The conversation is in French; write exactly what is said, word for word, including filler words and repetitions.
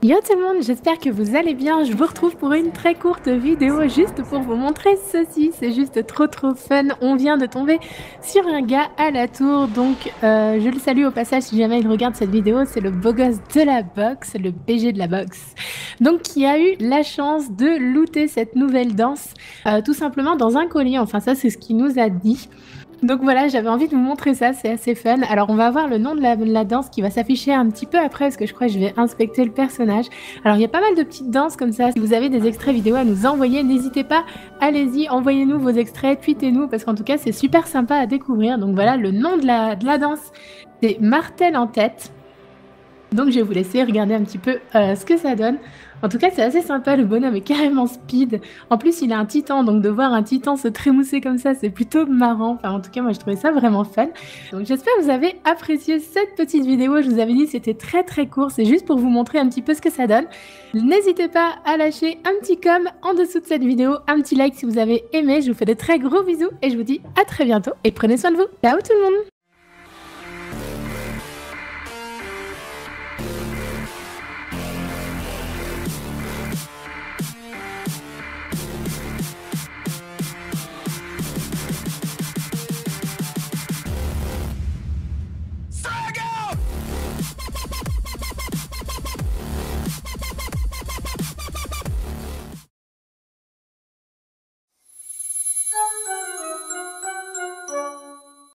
Yo tout le monde, j'espère que vous allez bien. Je vous retrouve pour une très courte vidéo juste pour vous montrer ceci. C'est juste trop trop fun. On vient de tomber sur un gars à la tour, donc euh, je le salue au passage si jamais il regarde cette vidéo. C'est le beau gosse de la boxe, le B G de la boxe. Donc qui a eu la chance de looter cette nouvelle danse euh, tout simplement dans un collier. Enfin ça c'est ce qu'il nous a dit. Donc voilà, j'avais envie de vous montrer ça, c'est assez fun. Alors on va voir le nom de la, la danse qui va s'afficher un petit peu après parce que je crois que je vais inspecter le personnage. Alors il y a pas mal de petites danses comme ça. Si vous avez des extraits vidéo à nous envoyer, n'hésitez pas, allez-y, envoyez-nous vos extraits, tweetez-nous parce qu'en tout cas c'est super sympa à découvrir. Donc voilà, le nom de la, de la danse, c'est Martel en tête. Donc je vais vous laisser regarder un petit peu euh, ce que ça donne. En tout cas, c'est assez sympa, le bonhomme est carrément speed. En plus, il a un titan, donc de voir un titan se trémousser comme ça, c'est plutôt marrant. Enfin, en tout cas, moi, je trouvais ça vraiment fun. Donc j'espère que vous avez apprécié cette petite vidéo. Je vous avais dit, c'était très très court. C'est juste pour vous montrer un petit peu ce que ça donne. N'hésitez pas à lâcher un petit com en dessous de cette vidéo, un petit like si vous avez aimé. Je vous fais de très gros bisous et je vous dis à très bientôt. Et prenez soin de vous. Ciao tout le monde!